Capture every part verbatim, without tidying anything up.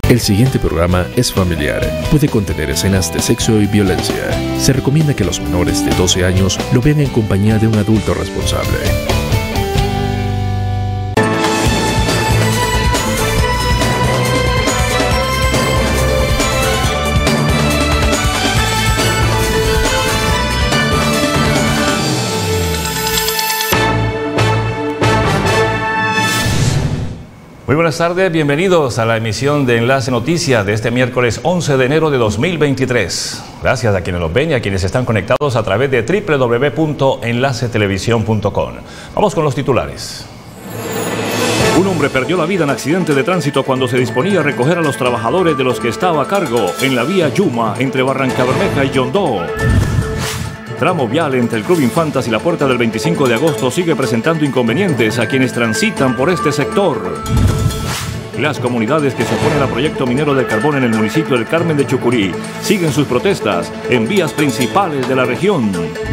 El siguiente programa es familiar. Puede contener escenas de sexo y violencia. Se recomienda que los menores de doce años lo vean en compañía de un adulto responsable. Muy buenas tardes, bienvenidos a la emisión de Enlace Noticias de este miércoles once de enero de dos mil veintitrés. Gracias a quienes nos ven y a quienes están conectados a través de doble u doble u doble u punto enlace televisión punto com. Vamos con los titulares. Un hombre perdió la vida en accidente de tránsito cuando se disponía a recoger a los trabajadores de los que estaba a cargo en la vía Yuma entre Barrancabermeja y Yondó. Tramo vial entre el Club Infantas y la Puerta del veinticinco de agosto sigue presentando inconvenientes a quienes transitan por este sector. Las comunidades que se oponen al proyecto minero del carbón en el municipio del Carmen de Chucurí siguen sus protestas en vías principales de la región.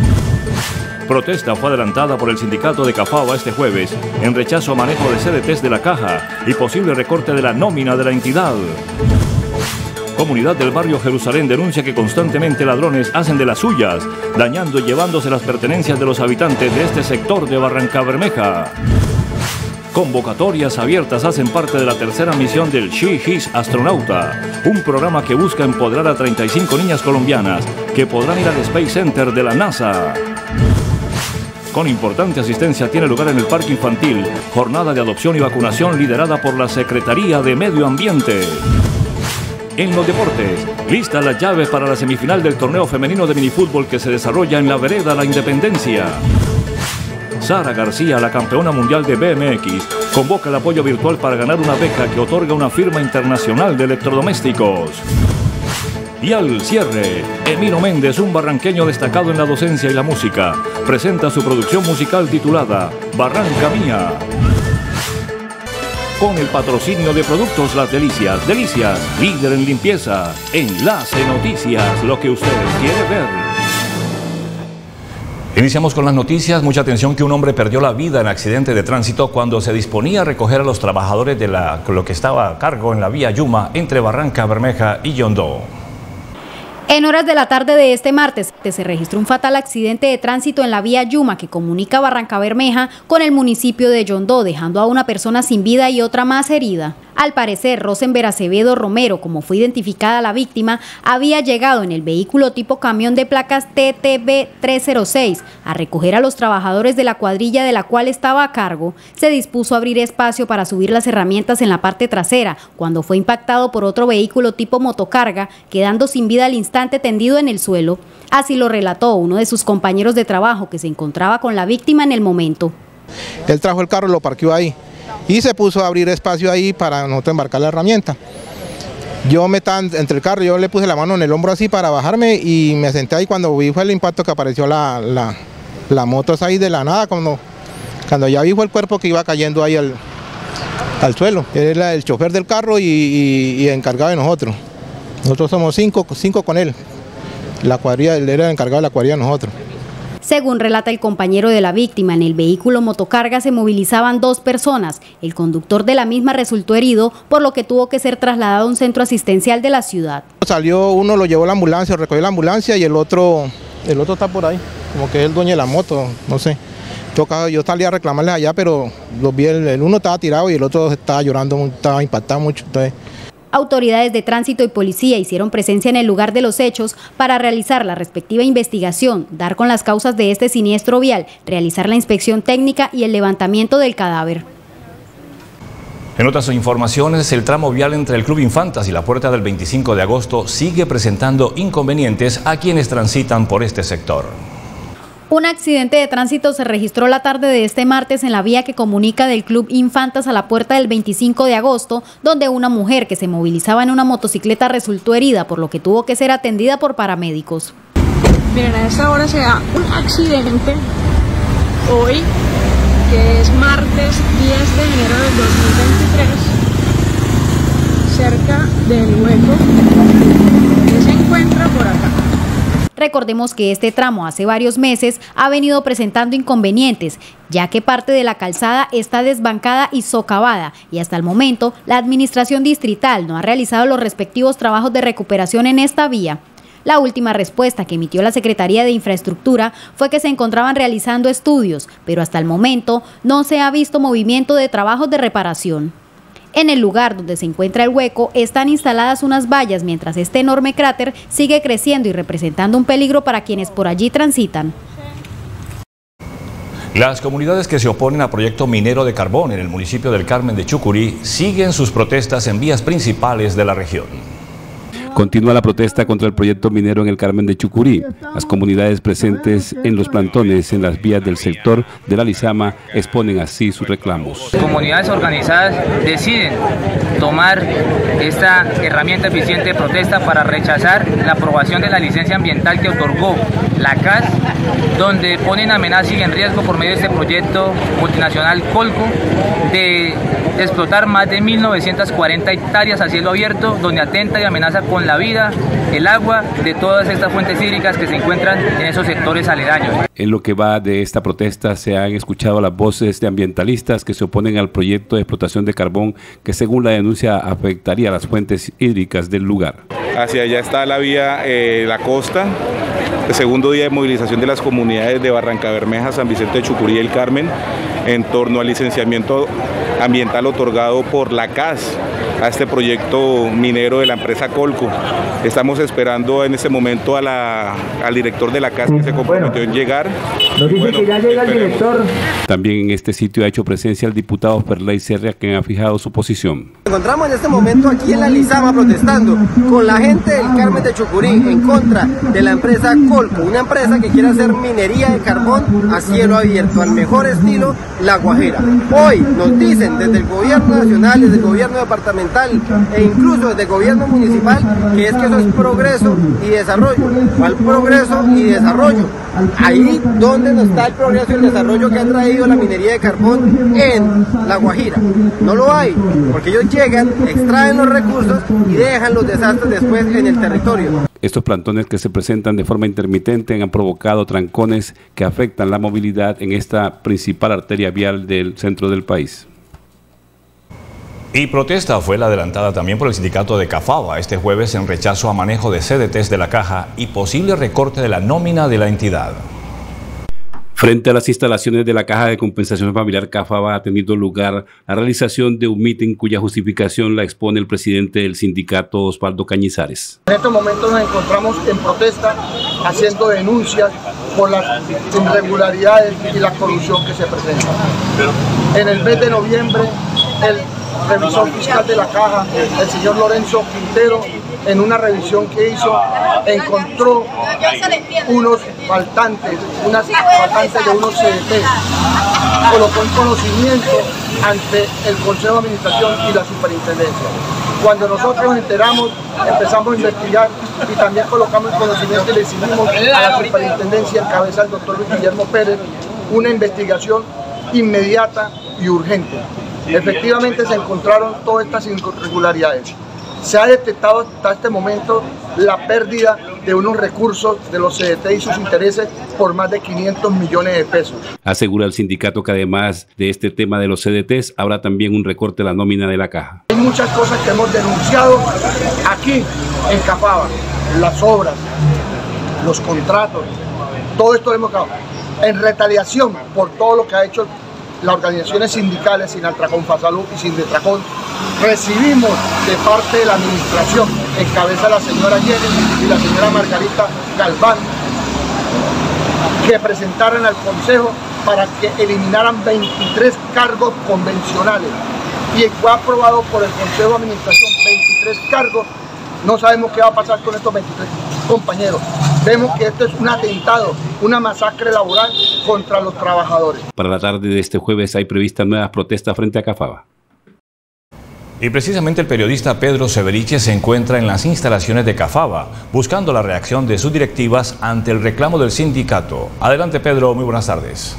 Protesta fue adelantada por el sindicato de Cafaba este jueves en rechazo a manejo de C D Ts de la caja y posible recorte de la nómina de la entidad. Comunidad del barrio Jerusalén denuncia que constantemente ladrones hacen de las suyas, dañando y llevándose las pertenencias de los habitantes de este sector de Barrancabermeja. Convocatorias abiertas hacen parte de la tercera misión del She His Astronauta, un programa que busca empoderar a treinta y cinco niñas colombianas que podrán ir al Space Center de la NASA. Con importante asistencia tiene lugar en el Parque Infantil, jornada de adopción y vacunación liderada por la Secretaría de Medio Ambiente. En los deportes, listas las llaves para la semifinal del torneo femenino de minifútbol que se desarrolla en la vereda La Independencia. Sara García, la campeona mundial de B M X, convoca el apoyo virtual para ganar una beca que otorga una firma internacional de electrodomésticos. Y al cierre, Emino Méndez, un barranqueño destacado en la docencia y la música, presenta su producción musical titulada Barranca Mía. Con el patrocinio de Productos Las Delicias, Delicias, líder en limpieza. Enlace Noticias, lo que usted quiere ver. Iniciamos con las noticias. Mucha atención que un hombre perdió la vida en accidente de tránsito cuando se disponía a recoger a los trabajadores de la, lo que estaba a cargo en la vía Yuma entre Barrancabermeja y Yondó. En horas de la tarde de este martes se registró un fatal accidente de tránsito en la vía Yuma que comunica Barrancabermeja con el municipio de Yondó, dejando a una persona sin vida y otra más herida. Al parecer, Rosenber Acevedo Romero, como fue identificada la víctima, había llegado en el vehículo tipo camión de placas T T B trescientos seis a recoger a los trabajadores de la cuadrilla de la cual estaba a cargo. Se dispuso a abrir espacio para subir las herramientas en la parte trasera, cuando fue impactado por otro vehículo tipo motocarga, quedando sin vida al instante tendido en el suelo. Así lo relató uno de sus compañeros de trabajo que se encontraba con la víctima en el momento. Él trajo el carro, lo parqueó ahí y se puso a abrir espacio ahí para nosotros embarcar la herramienta. Yo me estaba entre el carro, yo le puse la mano en el hombro así para bajarme y me senté ahí. Cuando vi fue el impacto que apareció la, la, la moto ahí de la nada, cuando, cuando ya vi fue el cuerpo que iba cayendo ahí al, al suelo. Él era el chofer del carro y, y, y encargado de nosotros. Nosotros somos cinco, cinco con él. La cuadrilla, él era el encargado de la cuadrilla de nosotros. Según relata el compañero de la víctima, en el vehículo motocarga se movilizaban dos personas. El conductor de la misma resultó herido, por lo que tuvo que ser trasladado a un centro asistencial de la ciudad. Salió uno, lo llevó a la ambulancia, recogió la ambulancia y el otro, el otro está por ahí, como que es el dueño de la moto, no sé. Yo, yo salí a reclamarles allá, pero los vi, el, el uno estaba tirado y el otro estaba llorando, estaba impactado mucho. Entonces, autoridades de tránsito y policía hicieron presencia en el lugar de los hechos para realizar la respectiva investigación, dar con las causas de este siniestro vial, realizar la inspección técnica y el levantamiento del cadáver. En otras informaciones, el tramo vial entre el Club Infantas y la Puerta del veinticinco de agosto sigue presentando inconvenientes a quienes transitan por este sector. Un accidente de tránsito se registró la tarde de este martes en la vía que comunica del Club Infantas a la Puerta del veinticinco de agosto, donde una mujer que se movilizaba en una motocicleta resultó herida, por lo que tuvo que ser atendida por paramédicos. Miren, a esta hora se da un accidente hoy, que es martes diez de enero del dos mil veintitrés, cerca del hueco que se encuentra por acá. Recordemos que este tramo hace varios meses ha venido presentando inconvenientes, ya que parte de la calzada está desbancada y socavada y hasta el momento la administración distrital no ha realizado los respectivos trabajos de recuperación en esta vía. La última respuesta que emitió la Secretaría de Infraestructura fue que se encontraban realizando estudios, pero hasta el momento no se ha visto movimiento de trabajos de reparación. En el lugar donde se encuentra el hueco están instaladas unas vallas mientras este enorme cráter sigue creciendo y representando un peligro para quienes por allí transitan. Las comunidades que se oponen al proyecto minero de carbón en el municipio del Carmen de Chucurí siguen sus protestas en vías principales de la región. Continúa la protesta contra el proyecto minero en el Carmen de Chucurí. Las comunidades presentes en los plantones en las vías del sector de la Lizama exponen así sus reclamos. Comunidades organizadas deciden tomar esta herramienta eficiente de protesta para rechazar la aprobación de la licencia ambiental que otorgó la C A S, donde ponen amenaza y en riesgo por medio de este proyecto multinacional Colco de explotar más de mil novecientas cuarenta hectáreas a cielo abierto, donde atenta y amenaza con la vida, el agua de todas estas fuentes hídricas que se encuentran en esos sectores aledaños. En lo que va de esta protesta se han escuchado las voces de ambientalistas que se oponen al proyecto de explotación de carbón que según la denuncia afectaría las fuentes hídricas del lugar. Hacia allá está la vía, eh, la costa, el segundo día de movilización de las comunidades de Barrancabermeja, San Vicente de Chucurí y el Carmen en torno al licenciamiento ambiental otorgado por la C A S a este proyecto minero de la empresa Colco. Estamos esperando en este momento a la, al director de la C A S que se comprometió en llegar. Nos dice bueno, que ya llega el director. También en este sitio ha hecho presencia el diputado Ferley Serra, quien ha fijado su posición. Nos encontramos en este momento aquí en la Lizama protestando con la gente del Carmen de Chucurí en contra de la empresa Colco, una empresa que quiere hacer minería de carbón a cielo abierto, al mejor estilo La Guajira. Hoy nos dicen desde el gobierno nacional, desde el gobierno departamental e incluso desde el gobierno municipal que es que eso es progreso y desarrollo. ¿Cuál progreso y desarrollo? Ahí donde no está el progreso y el desarrollo que ha traído la minería de carbón en La Guajira. No lo hay, porque ellos llegan, extraen los recursos y dejan los desastres después en el territorio. Estos plantones que se presentan de forma intermitente han provocado trancones que afectan la movilidad en esta principal arteria vial del centro del país. Y protesta fue la adelantada también por el sindicato de Cafaba este jueves en rechazo a manejo de C D Ts de la caja y posible recorte de la nómina de la entidad. Frente a las instalaciones de la Caja de Compensación Familiar Cafaba ha tenido lugar la realización de un mitin cuya justificación la expone el presidente del sindicato, Osvaldo Cañizares. En estos momentos nos encontramos en protesta haciendo denuncias por las irregularidades y la corrupción que se presenta. En el mes de noviembre, el revisor fiscal de la Caja, el señor Lorenzo Quintero, en una revisión que hizo, encontró unos faltantes, unas faltantes de unos C D Ts. Colocó en conocimiento ante el Consejo de Administración y la Superintendencia. Cuando nosotros nos enteramos, empezamos a investigar y también colocamos en conocimiento y le exigimos a la Superintendencia, en cabeza del doctor Luis Guillermo Pérez, una investigación inmediata y urgente. Efectivamente se encontraron todas estas irregularidades. Se ha detectado hasta este momento la pérdida de unos recursos de los C D T y sus intereses por más de quinientos millones de pesos. Asegura el sindicato que además de este tema de los C D Ts, habrá también un recorte de la nómina de la caja. Hay muchas cosas que hemos denunciado aquí en Cafaba, las obras, los contratos, todo esto lo hemos acabado. En retaliación por todo lo que ha hecho las organizaciones sindicales, Sinaltracón, Fasalud y Sindetracón, recibimos de parte de la administración, en cabeza de la señora Jenny y la señora Margarita Galván, que presentaran al Consejo para que eliminaran veintitrés cargos convencionales. Y fue aprobado por el Consejo de Administración veintitrés cargos. No sabemos qué va a pasar con estos veintitrés compañeros. Vemos que esto es un atentado, una masacre laboral contra los trabajadores. Para la tarde de este jueves hay previstas nuevas protestas frente a Cafaba. Y precisamente el periodista Pedro Severiche se encuentra en las instalaciones de Cafaba, buscando la reacción de sus directivas ante el reclamo del sindicato. Adelante, Pedro, muy buenas tardes.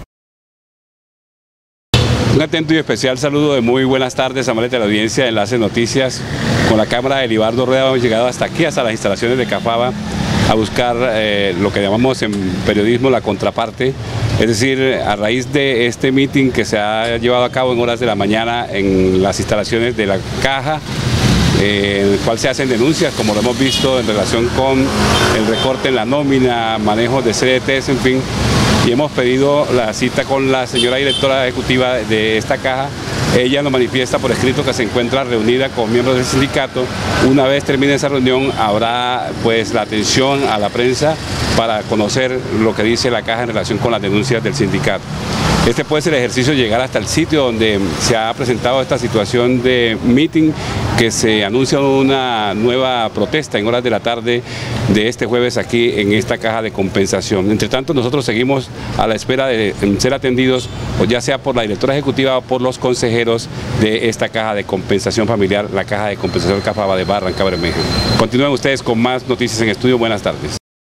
Un atento y especial saludo de muy buenas tardes, amables de la audiencia de Enlace Noticias. Con la cámara de Libardo Rueda hemos llegado hasta aquí, hasta las instalaciones de Cafaba, a buscar eh, lo que llamamos en periodismo la contraparte, es decir, a raíz de este meeting que se ha llevado a cabo en horas de la mañana en las instalaciones de la Caja, Eh, en el cual se hacen denuncias, como lo hemos visto, en relación con el recorte en la nómina, manejo de C D Ts, en fin, y hemos pedido la cita con la señora directora ejecutiva de esta caja. Ella nos manifiesta por escrito que se encuentra reunida con miembros del sindicato. Una vez termine esa reunión, habrá pues la atención a la prensa para conocer lo que dice la caja en relación con las denuncias del sindicato. Este puede ser el ejercicio de llegar hasta el sitio donde se ha presentado esta situación de meeting, que se anuncia una nueva protesta en horas de la tarde de este jueves aquí en esta caja de compensación. Entre tanto, nosotros seguimos a la espera de ser atendidos, o ya sea por la directora ejecutiva o por los consejeros de esta caja de compensación familiar, la caja de compensación Cafaba de Barrancabermeja. Continúen ustedes con más noticias en estudio. Buenas tardes.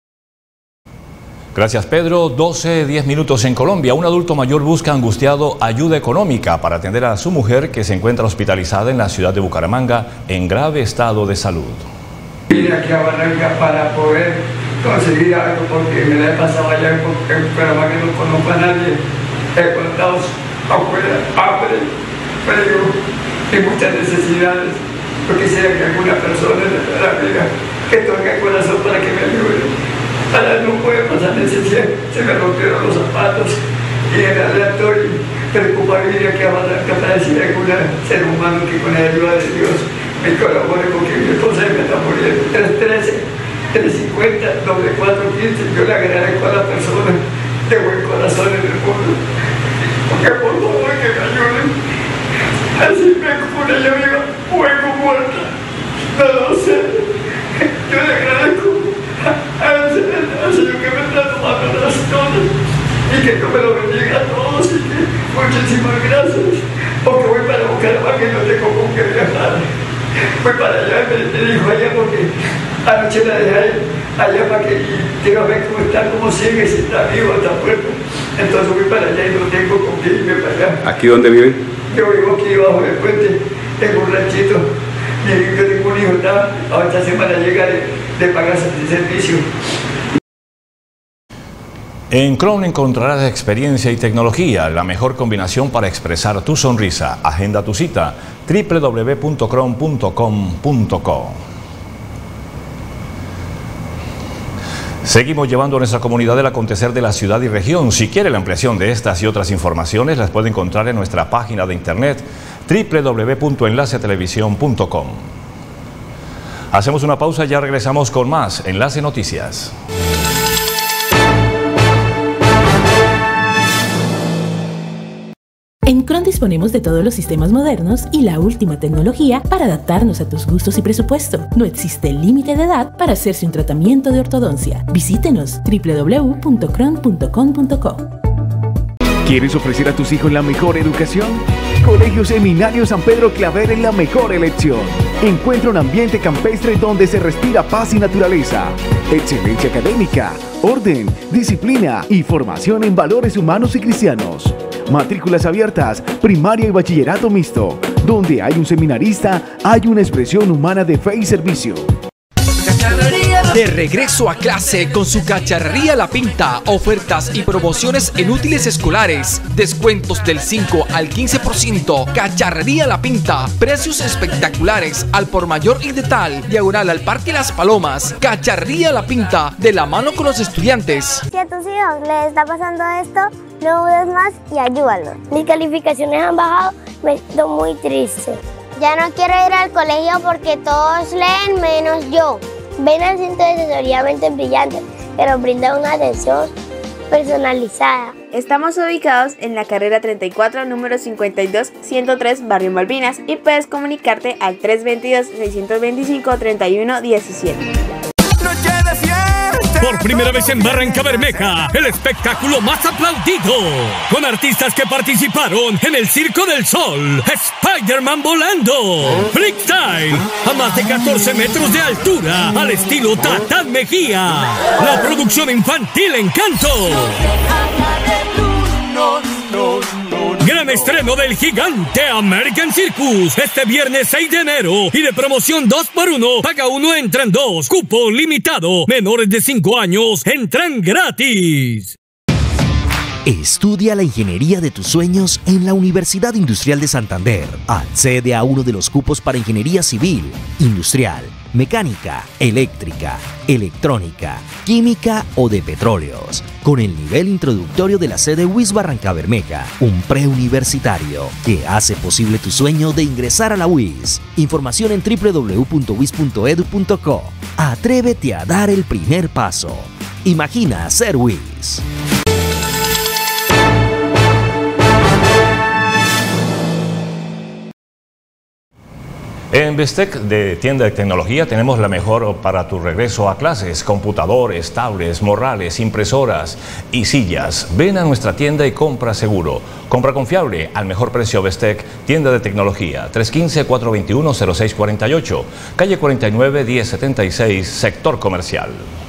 Gracias, Pedro. doce, diez minutos en Colombia. Un adulto mayor busca angustiado ayuda económica para atender a su mujer que se encuentra hospitalizada en la ciudad de Bucaramanga en grave estado de salud. Vine aquí a Barranca para poder conseguir algo porque me la he pasado allá en Bucaramanga, no conozco a nadie. He contado afuera, hambre, frío y muchas necesidades. Yo quisiera que alguna persona de la vida que toque el corazón para que me ayude. Ahora no puede pasar necesidad, se me rompieron los zapatos y en realidad estoy preocupado de ir aquí a Barranca para decir a algún ser humano que con la ayuda de Dios me colabore porque mi esposa me está muriendo. tres trece, tres cincuenta, doble cuatro quince, yo le agradezco a la persona de buen corazón en el mundo, porque por favor que me ayuden. Así vengo con ella viva, o vengo muerta, no lo sé. Yo le agradezco al Señor que me está tomando las cosas y que Dios me lo bendiga a todos y que muchísimas gracias, porque voy para Bucaramanga que no tengo con qué viajar. Voy para allá, me, me dijo allá porque anoche la dejé allá para que quiero ver cómo está, cómo sigue, si está vivo, está muerto. Entonces voy para allá y no tengo con qué irme para allá. ¿Aquí dónde vive? Yo vivo aquí debajo del puente, tengo un ranchito. Yo tengo un hijo, ¿está? Ahora esta semana llega de, de pagar ese servicio. En Crown encontrarás experiencia y tecnología, la mejor combinación para expresar tu sonrisa. Agenda tu cita, doble u doble u doble u punto crown punto com punto co. Seguimos llevando a nuestra comunidad el acontecer de la ciudad y región. Si quiere la ampliación de estas y otras informaciones, las puede encontrar en nuestra página de internet doble u doble u doble u punto enlace televisión punto com. Hacemos una pausa y ya regresamos con más Enlace Noticias. En Crown disponemos de todos los sistemas modernos y la última tecnología para adaptarnos a tus gustos y presupuesto. No existe límite de edad para hacerse un tratamiento de ortodoncia. Visítenos doble u doble u doble u punto crown punto com punto co. ¿Quieres ofrecer a tus hijos la mejor educación? Colegio Seminario San Pedro Claver es la mejor elección. Encuentra un ambiente campestre donde se respira paz y naturaleza, excelencia académica, orden, disciplina y formación en valores humanos y cristianos. Matrículas abiertas, primaria y bachillerato mixto. Donde hay un seminarista, hay una expresión humana de fe y servicio. De regreso a clase con su Cacharrería La Pinta. Ofertas y promociones en útiles escolares. Descuentos del cinco al quince por ciento. Cacharrería La Pinta. Precios espectaculares al por mayor y de tal. Diagonal al Parque Las Palomas. Cacharrería La Pinta. De la mano con los estudiantes. Si a tus hijos les está pasando esto, no dudes más y ayúdalos. Mis calificaciones han bajado, me siento muy triste. Ya no quiero ir al colegio porque todos leen menos yo. Ven al centro de asesoría Mentes Brillantes, que nos brinda una atención personalizada. Estamos ubicados en la carrera treinta y cuatro, número cincuenta y dos, ciento tres, Barrio Malvinas, y puedes comunicarte al tres dos dos, seis dos cinco, tres uno uno siete. Por primera vez en Barrancabermeja, el espectáculo más aplaudido, con artistas que participaron en el Circo del Sol, Spider-Man volando, Freestyle, a más de catorce metros de altura, al estilo Tatán Mejía, la producción infantil Encanto. No, no, no. Gran estreno del gigante American Circus este viernes seis de enero y de promoción dos por uno, paga uno, entran dos, cupo limitado, menores de cinco años entran gratis. Estudia la ingeniería de tus sueños en la Universidad Industrial de Santander. Accede a uno de los cupos para ingeniería civil, industrial, mecánica, eléctrica, electrónica, química o de petróleos, con el nivel introductorio de la sede U I S Barrancabermeja, un preuniversitario que hace posible tu sueño de ingresar a la U I S. Información en w w w punto wis punto edu punto co. Atrévete a dar el primer paso. Imagina ser U I S. En Bestec, de tienda de tecnología, tenemos la mejor para tu regreso a clases: computadores, tablets, morrales, impresoras y sillas. Ven a nuestra tienda y compra seguro. Compra confiable al mejor precio. Bestec, tienda de tecnología, tres uno cinco, cuatro dos uno, cero seis cuatro ocho, calle cuarenta y nueve, diez setenta y seis, sector comercial.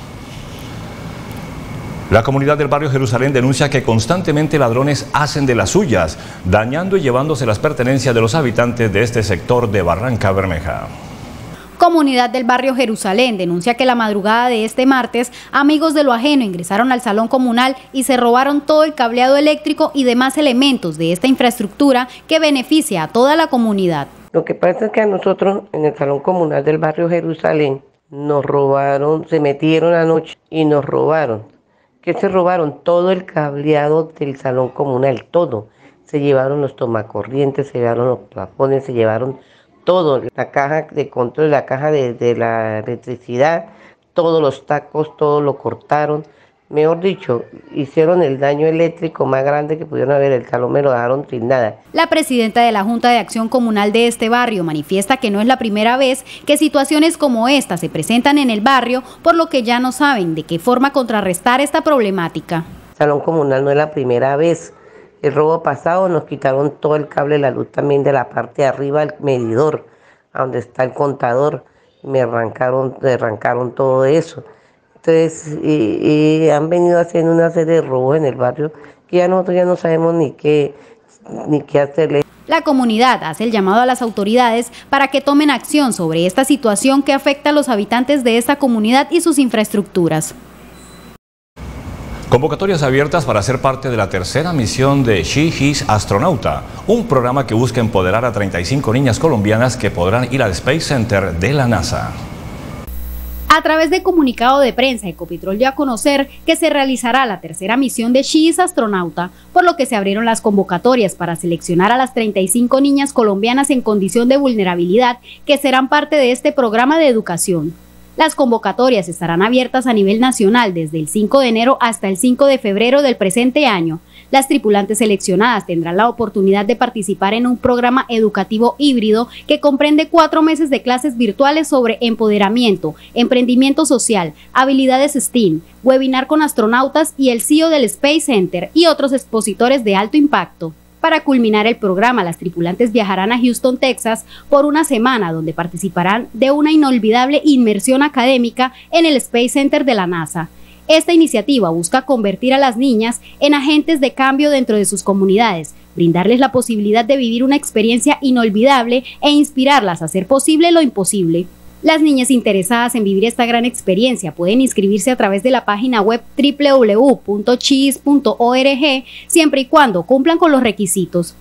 La comunidad del barrio Jerusalén denuncia que constantemente ladrones hacen de las suyas, dañando y llevándose las pertenencias de los habitantes de este sector de Barrancabermeja. Comunidad del barrio Jerusalén denuncia que la madrugada de este martes, amigos de lo ajeno ingresaron al salón comunal y se robaron todo el cableado eléctrico y demás elementos de esta infraestructura que beneficia a toda la comunidad. Lo que pasa es que a nosotros en el salón comunal del barrio Jerusalén nos robaron, se metieron anoche y nos robaron. Que se robaron todo el cableado del salón comunal, todo. Se llevaron los tomacorrientes, se llevaron los plafones, se llevaron todo, la caja de control, la caja de, de la electricidad, todos los tacos, todo lo cortaron. Mejor dicho, hicieron el daño eléctrico más grande que pudieron haber, el salón me lo dejaron sin nada. La presidenta de la Junta de Acción Comunal de este barrio manifiesta que no es la primera vez que situaciones como esta se presentan en el barrio, por lo que ya no saben de qué forma contrarrestar esta problemática. El salón comunal no es la primera vez. El robo pasado nos quitaron todo el cable de la luz también de la parte de arriba del medidor, a donde está el contador, me arrancaron, me arrancaron todo eso. Entonces, y, y han venido haciendo una serie de robos en el barrio que ya nosotros ya no sabemos ni qué, ni qué hacerle. La comunidad hace el llamado a las autoridades para que tomen acción sobre esta situación que afecta a los habitantes de esta comunidad y sus infraestructuras. Convocatorias abiertas para ser parte de la tercera misión de She Is Astronauta, un programa que busca empoderar a treinta y cinco niñas colombianas que podrán ir al Space Center de la NASA. A través de comunicado de prensa, Ecopetrol dio a conocer que se realizará la tercera misión de She Is Astronauta, por lo que se abrieron las convocatorias para seleccionar a las treinta y cinco niñas colombianas en condición de vulnerabilidad que serán parte de este programa de educación. Las convocatorias estarán abiertas a nivel nacional desde el cinco de enero hasta el cinco de febrero del presente año. Las tripulantes seleccionadas tendrán la oportunidad de participar en un programa educativo híbrido que comprende cuatro meses de clases virtuales sobre empoderamiento, emprendimiento social, habilidades STEAM, webinar con astronautas y el C E O del Space Center y otros expositores de alto impacto. Para culminar el programa, las tripulantes viajarán a Houston, Texas, por una semana donde participarán de una inolvidable inmersión académica en el Space Center de la NASA. Esta iniciativa busca convertir a las niñas en agentes de cambio dentro de sus comunidades, brindarles la posibilidad de vivir una experiencia inolvidable e inspirarlas a hacer posible lo imposible. Las niñas interesadas en vivir esta gran experiencia pueden inscribirse a través de la página web w w w punto chis punto org siempre y cuando cumplan con los requisitos.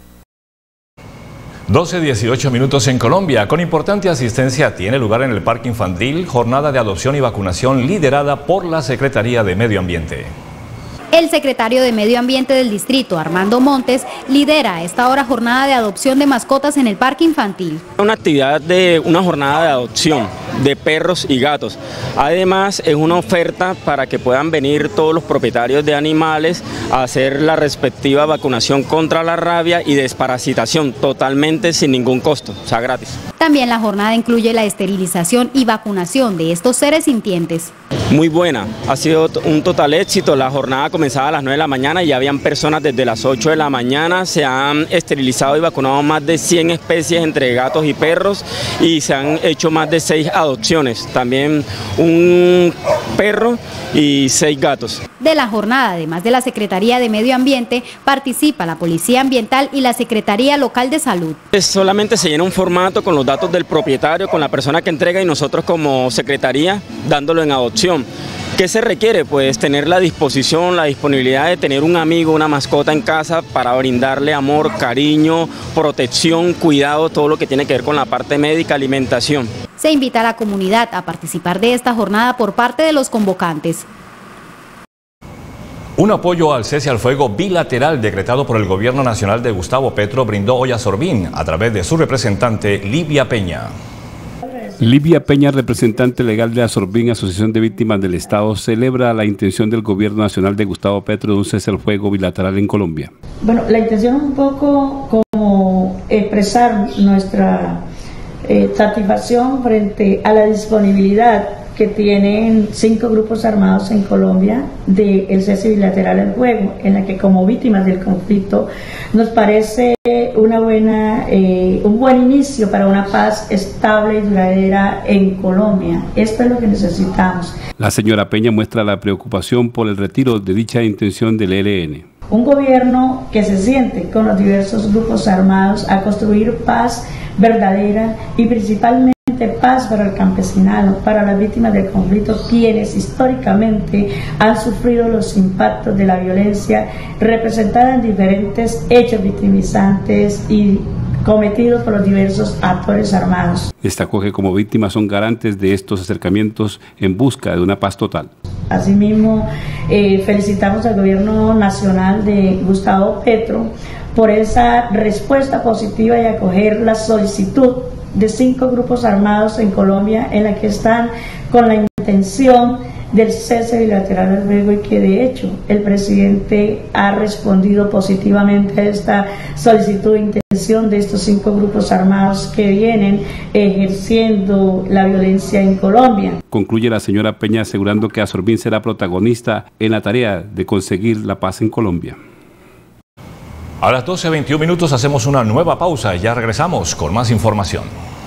doce dieciocho minutos en Colombia. Con importante asistencia tiene lugar en el Parque Infantil jornada de adopción y vacunación liderada por la Secretaría de Medio Ambiente. El secretario de Medio Ambiente del distrito, Armando Montes, lidera a esta hora jornada de adopción de mascotas en el Parque Infantil. Una actividad de una jornada de adopción de perros y gatos. Además, es una oferta para que puedan venir todos los propietarios de animales a hacer la respectiva vacunación contra la rabia y desparasitación, totalmente sin ningún costo, o sea, gratis. También la jornada incluye la esterilización y vacunación de estos seres sintientes. Muy buena, ha sido un total éxito. La jornada comenzaba a las nueve de la mañana y ya habían personas desde las ocho de la mañana. Se han esterilizado y vacunado más de cien especies entre gatos y perros y se han hecho más de seis adopciones. También un perro y seis gatos. De la jornada, además de la Secretaría de Medio Ambiente, participa la Policía Ambiental y la Secretaría Local de Salud. Solamente se llena un formato con los datos del propietario, con la persona que entrega y nosotros como Secretaría dándolo en adopción. ¿Qué se requiere? Pues tener la disposición, la disponibilidad de tener un amigo, una mascota en casa para brindarle amor, cariño, protección, cuidado, todo lo que tiene que ver con la parte médica, alimentación. Se invita a la comunidad a participar de esta jornada por parte de los convocantes. Un apoyo al cese al fuego bilateral decretado por el Gobierno Nacional de Gustavo Petro brindó hoy a Sorbín a través de su representante Livia Peña. Livia Peña, representante legal de Asorbín, Asociación de Víctimas del Estado, celebra la intención del Gobierno Nacional de Gustavo Petro de un cese al fuego bilateral en Colombia. Bueno, la intención es un poco como expresar nuestra eh, satisfacción frente a la disponibilidad que tienen cinco grupos armados en Colombia del cese bilateral al fuego, en la que como víctimas del conflicto nos parece una buena, eh, un buen inicio para una paz estable y duradera en Colombia. Esto es lo que necesitamos. La señora Peña muestra la preocupación por el retiro de dicha intención del E L N. Un gobierno que se siente con los diversos grupos armados a construir paz verdadera y principalmente paz para el campesinado, para las víctimas del conflicto, quienes históricamente han sufrido los impactos de la violencia representada en diferentes hechos victimizantes y cometidos por los diversos actores armados. Destacó que como víctimas son garantes de estos acercamientos en busca de una paz total. Asimismo, eh, felicitamos al gobierno nacional de Gustavo Petro por esa respuesta positiva y acoger la solicitud de cinco grupos armados en Colombia en la que están con la intención del cese bilateral al fuego y que de hecho el presidente ha respondido positivamente a esta solicitud de intención de estos cinco grupos armados que vienen ejerciendo la violencia en Colombia. Concluye la señora Peña asegurando que Asorbín será protagonista en la tarea de conseguir la paz en Colombia. A las doce veintiún minutos hacemos una nueva pausa y ya regresamos con más información.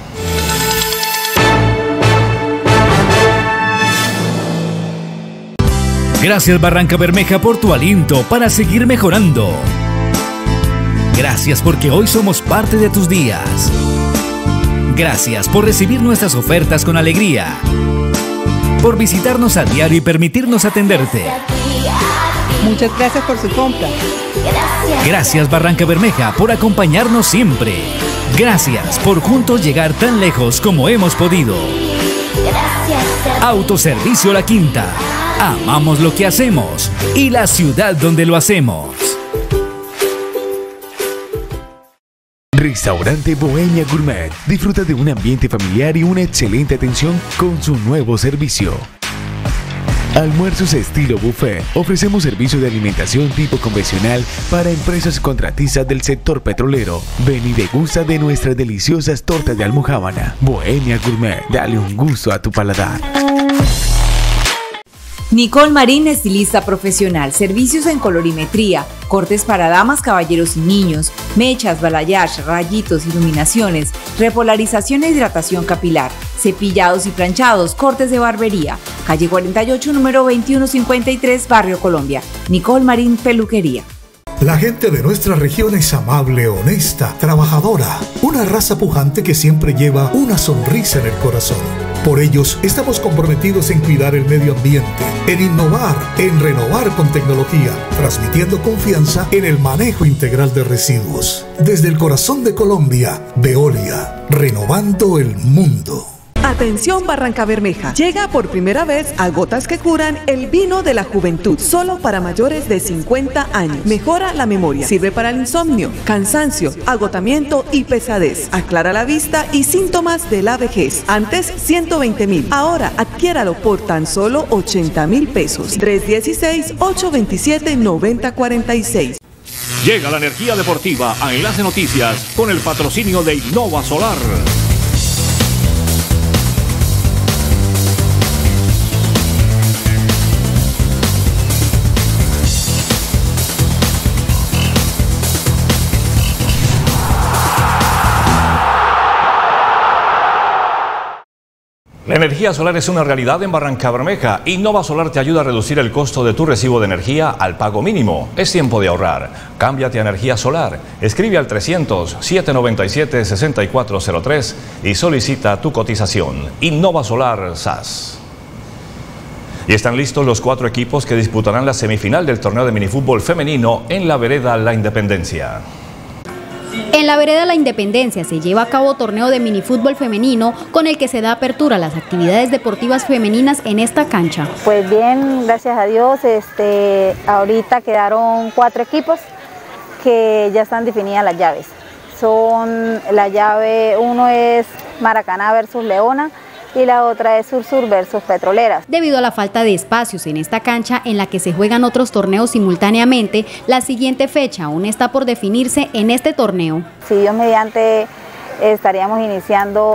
Gracias Barranca Bermeja por tu aliento para seguir mejorando. Gracias porque hoy somos parte de tus días. Gracias por recibir nuestras ofertas con alegría. Por visitarnos a diario y permitirnos atenderte. Muchas gracias por su compra. Gracias. Gracias Barranca Bermeja por acompañarnos siempre. Gracias por juntos llegar tan lejos como hemos podido. Gracias. Autoservicio La Quinta. Amamos lo que hacemos y la ciudad donde lo hacemos. Restaurante Bohemia Gourmet. Disfruta de un ambiente familiar y una excelente atención con su nuevo servicio. Almuerzos estilo buffet. Ofrecemos servicio de alimentación tipo convencional para empresas contratistas del sector petrolero. Ven y degusta de nuestras deliciosas tortas de almojábana. Bohemia Gourmet. Dale un gusto a tu paladar. Nicole Marín, estilista profesional, servicios en colorimetría, cortes para damas, caballeros y niños, mechas, balayage, rayitos, iluminaciones, repolarización e hidratación capilar, cepillados y planchados, cortes de barbería. Calle cuarenta y ocho, número veintiuno cincuenta y tres, Barrio Colombia. Nicole Marín, peluquería. La gente de nuestra región es amable, honesta, trabajadora, una raza pujante que siempre lleva una sonrisa en el corazón. Por ellos, estamos comprometidos en cuidar el medio ambiente, en innovar, en renovar con tecnología, transmitiendo confianza en el manejo integral de residuos. Desde el corazón de Colombia, Veolia, renovando el mundo. Atención Barranca Bermeja, llega por primera vez a Gotas que Curan el vino de la juventud, solo para mayores de cincuenta años. Mejora la memoria, sirve para el insomnio, cansancio, agotamiento y pesadez. Aclara la vista y síntomas de la vejez. Antes ciento veinte mil, ahora adquiéralo por tan solo ochenta mil pesos. tres uno seis, ocho dos siete, nueve cero cuatro seis. Llega la energía deportiva a Enlace Noticias con el patrocinio de Innova Solar. La energía solar es una realidad en Barrancabermeja. Innova Solar te ayuda a reducir el costo de tu recibo de energía al pago mínimo. Es tiempo de ahorrar. Cámbiate a energía solar. Escribe al trescientos, siete noventa y siete, sesenta y cuatro cero tres y solicita tu cotización. Innova Solar S A S. Y están listos los cuatro equipos que disputarán la semifinal del torneo de minifútbol femenino en la vereda La Independencia. En la vereda La Independencia se lleva a cabo torneo de minifútbol femenino con el que se da apertura a las actividades deportivas femeninas en esta cancha. Pues bien, gracias a Dios, este, ahorita quedaron cuatro equipos que ya están definidas las llaves. Son la llave, uno es Maracaná versus Leona y la otra es Sur-Sur versus Petroleras. Debido a la falta de espacios en esta cancha en la que se juegan otros torneos simultáneamente, la siguiente fecha aún está por definirse en este torneo. Si Dios mediante estaríamos iniciando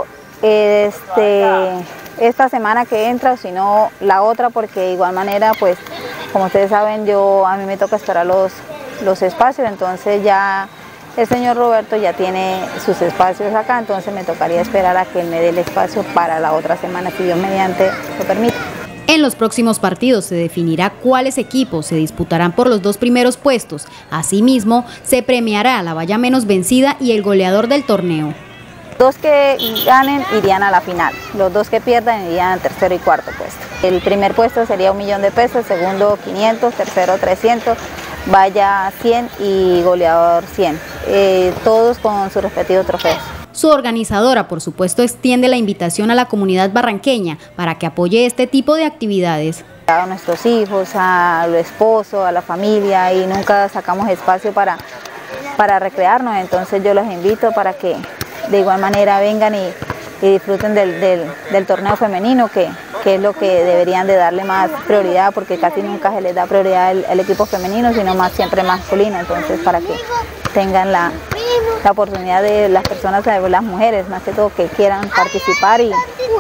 este, esta semana que entra, o si no la otra, porque de igual manera, pues como ustedes saben, yo a mí me toca esperar los, los espacios, entonces ya el señor Roberto ya tiene sus espacios acá, entonces me tocaría esperar a que me dé el espacio para la otra semana, si Dios mediante lo permite. En los próximos partidos se definirá cuáles equipos se disputarán por los dos primeros puestos. Asimismo, se premiará a la valla menos vencida y el goleador del torneo. Dos que ganen irían a la final, los dos que pierdan irían al tercero y cuarto puesto. El primer puesto sería un millón de pesos, segundo quinientos, tercero trescientos, valla cien y goleador cien, eh, todos con sus respectivos trofeos. Su organizadora, por supuesto, extiende la invitación a la comunidad barranqueña para que apoye este tipo de actividades. A nuestros hijos, a los esposos, a la familia, y nunca sacamos espacio para, para recrearnos, entonces yo los invito para que de igual manera vengan y, y disfruten del, del, del torneo femenino, que, que es lo que deberían de darle más prioridad, porque casi nunca se les da prioridad el, el equipo femenino, sino más siempre masculino, entonces para que tengan la, la oportunidad de las personas, las mujeres más que todo, que quieran participar y,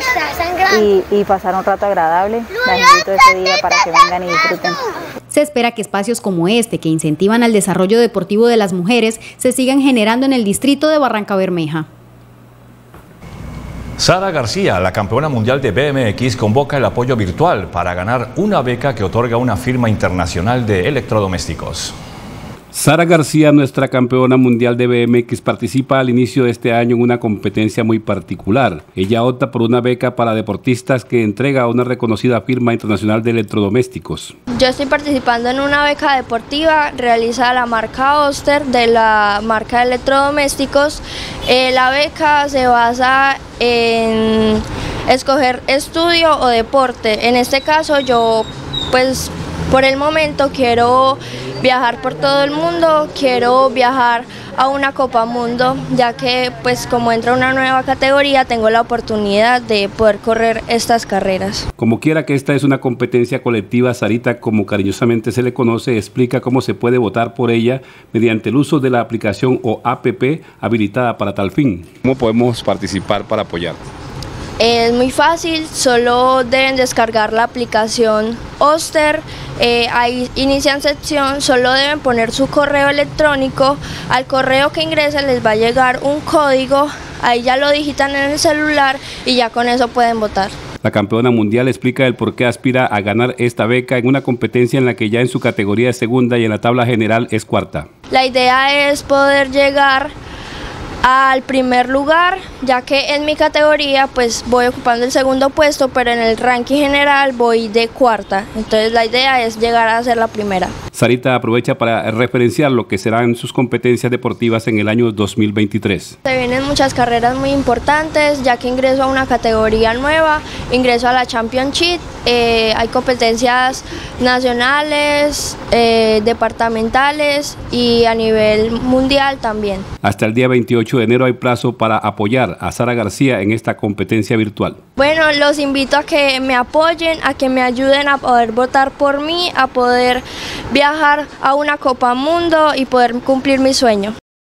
y, y pasar un rato agradable. Las invito ese día para que vengan y disfruten. Se espera que espacios como este, que incentivan al desarrollo deportivo de las mujeres, se sigan generando en el distrito de Barrancabermeja. Sara García, la campeona mundial de B M X, convoca el apoyo virtual para ganar una beca que otorga una firma internacional de electrodomésticos. Sara García, nuestra campeona mundial de B M X, participa al inicio de este año en una competencia muy particular. Ella opta por una beca para deportistas que entrega a una reconocida firma internacional de electrodomésticos. Yo estoy participando en una beca deportiva realizada la marca Oster de la marca de electrodomésticos. Eh, la beca se basa en escoger estudio o deporte. En este caso yo pues por el momento quiero viajar por todo el mundo, quiero viajar a una Copa Mundo, ya que pues como entra una nueva categoría tengo la oportunidad de poder correr estas carreras. Como quiera que esta es una competencia colectiva, Sarita, como cariñosamente se le conoce, explica cómo se puede votar por ella mediante el uso de la aplicación o app habilitada para tal fin. ¿Cómo podemos participar para apoyar? Es muy fácil, solo deben descargar la aplicación Oster, eh, ahí inician sección, solo deben poner su correo electrónico, al correo que ingresen les va a llegar un código, ahí ya lo digitan en el celular y ya con eso pueden votar. La campeona mundial explica el por qué aspira a ganar esta beca en una competencia en la que ya en su categoría es segunda y en la tabla general es cuarta. La idea es poder llegar al primer lugar, ya que en mi categoría pues voy ocupando el segundo puesto, pero en el ranking general voy de cuarta, entonces la idea es llegar a ser la primera. Sarita aprovecha para referenciar lo que serán sus competencias deportivas en el año dos mil veintitrés. Se vienen muchas carreras muy importantes, ya que ingreso a una categoría nueva, ingreso a la Championship, eh, hay competencias nacionales, eh, departamentales y a nivel mundial también. Hasta el día veintiocho de enero hay plazo para apoyar a Sara García en esta competencia virtual. Bueno, los invito a que me apoyen, a que me ayuden a poder votar por mí, a poder viajar a una Copa Mundo y poder cumplir mi sueño.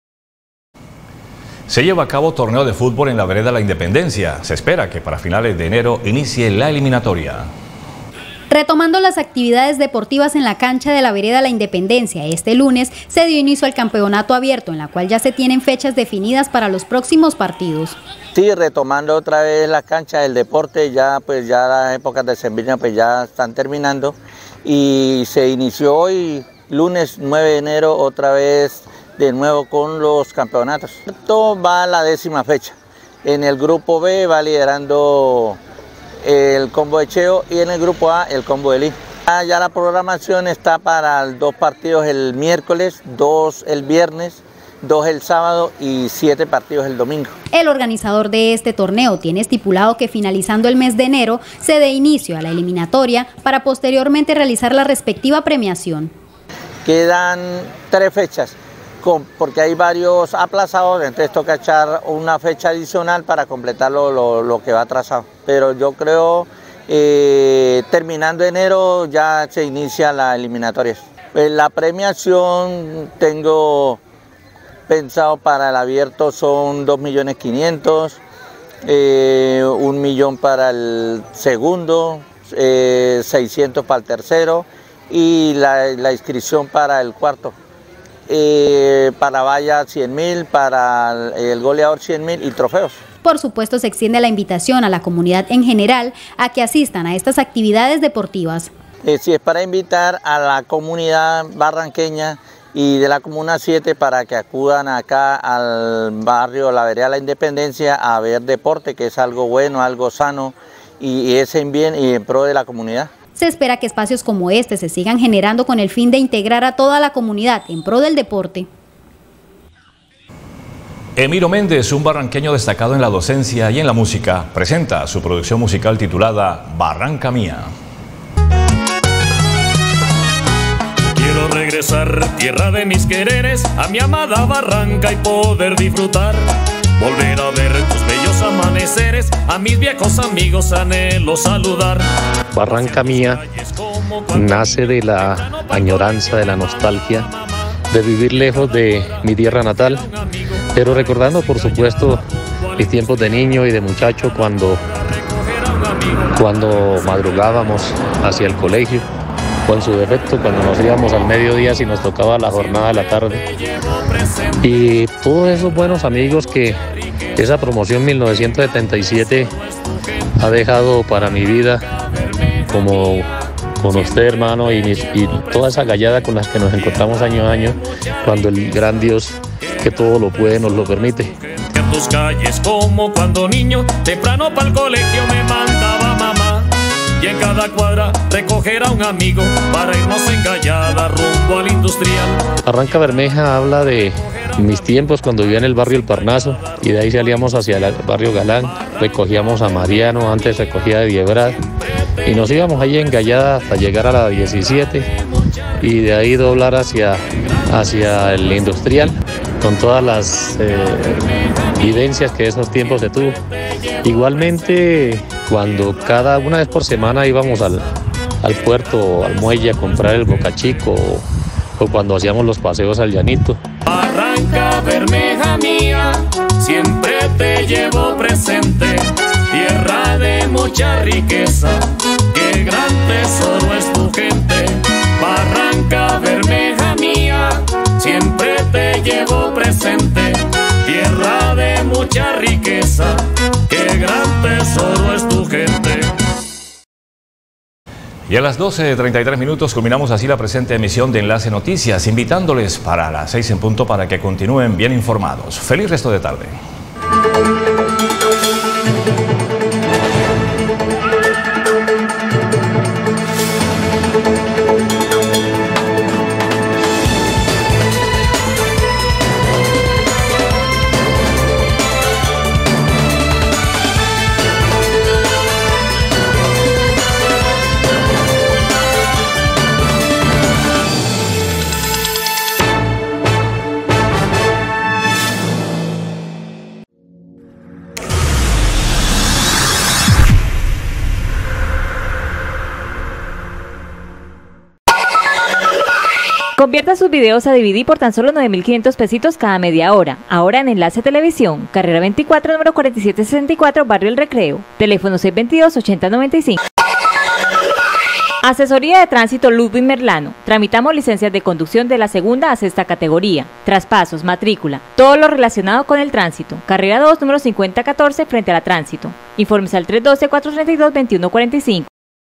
Se lleva a cabo torneo de fútbol en la vereda La Independencia. Se espera que para finales de enero inicie la eliminatoria. Retomando las actividades deportivas en la cancha de la Vereda La Independencia, este lunes se dio inicio al campeonato abierto, en la cual ya se tienen fechas definidas para los próximos partidos. Sí, retomando otra vez la cancha del deporte, ya pues ya las épocas de sembrina pues ya están terminando y se inició hoy, lunes nueve de enero, otra vez de nuevo con los campeonatos. Esto va a la décima fecha. En el grupo B va liderando el combo de Cheo y en el grupo A el combo de Lee. Ya la programación está para dos partidos el miércoles, dos el viernes, dos el sábado y siete partidos el domingo. El organizador de este torneo tiene estipulado que finalizando el mes de enero se dé inicio a la eliminatoria para posteriormente realizar la respectiva premiación. Quedan tres fechas, porque hay varios aplazados, entonces toca echar una fecha adicional para completar lo, lo, lo que va atrasado. Pero yo creo, eh, terminando enero ya se inicia la eliminatoria. Pues la premiación tengo pensado para el abierto son dos millones quinientos mil, eh, un millón para el segundo, eh, seiscientos para el tercero y la, la inscripción para el cuarto. Eh, para valla cien mil, para el goleador cien mil y trofeos. Por supuesto, se extiende la invitación a la comunidad en general a que asistan a estas actividades deportivas. Eh, sí, es para invitar a la comunidad barranqueña y de la Comuna siete para que acudan acá al barrio La Vereda La Independencia a ver deporte, que es algo bueno, algo sano y, y es en bien y en pro de la comunidad. Se espera que espacios como este se sigan generando con el fin de integrar a toda la comunidad en pro del deporte. Emiro Méndez, un barranqueño destacado en la docencia y en la música, presenta su producción musical titulada Barranca Mía. Quiero regresar, tierra de mis quereres, a mi amada Barranca y poder disfrutar. Volver a ver tus bellos amaneceres, a mis viejos amigos anhelo saludar. Barranca Mía nace de la añoranza, de la nostalgia, de vivir lejos de mi tierra natal, pero recordando por supuesto mis tiempos de niño y de muchacho cuando, cuando madrugábamos hacia el colegio, o en su defecto cuando nos íbamos al mediodía si nos tocaba la jornada de la tarde. Y todos esos buenos amigos que esa promoción mil novecientos setenta y siete ha dejado para mi vida, como con usted, hermano, y, mis, y toda esa gallada con las que nos encontramos año a año, cuando el gran Dios que todo lo puede nos lo permite. En tus calles como cuando niño, temprano para el colegio me mandaba mamá, y en cada cuadra recoger a un amigo para irnos en gallada rumbo al industrial. Barranca Bermeja habla de mis tiempos cuando vivía en el barrio El Parnaso, y de ahí salíamos hacia el barrio Galán, recogíamos a Mariano, antes recogía de Diebrat, y nos íbamos ahí en gallada hasta llegar a la diecisiete y de ahí doblar hacia, hacia el industrial con todas las eh, vivencias que esos tiempos se tuvo. Igualmente, cuando cada una vez por semana íbamos al, al puerto, al muelle a comprar el bocachico, o, o cuando hacíamos los paseos al llanito. Barranca Bermeja mía, siempre te llevo presente, tierra de mucha riqueza, qué gran tesoro es tu gente. Barranca Bermeja mía, siempre te llevo presente, tierra de mucha riqueza, qué gran tesoro es tu gente. Y a las doce treinta y tres minutos culminamos así la presente emisión de Enlace Noticias, invitándoles para las seis en punto para que continúen bien informados. Feliz resto de tarde. Convierta sus videos a D V D por tan solo nueve mil quinientos pesitos cada media hora. Ahora en Enlace Televisión, carrera veinticuatro, número cuarenta y siete sesenta y cuatro, Barrio El Recreo. Teléfono seis dos dos, ochenta noventa y cinco. Asesoría de Tránsito Ludwig Merlano. Tramitamos licencias de conducción de la segunda a sexta categoría, traspasos, matrícula, todo lo relacionado con el tránsito. Carrera dos, número cincuenta catorce, frente a la Tránsito. Informes al tres uno dos, cuatro tres dos, dos uno cuatro cinco.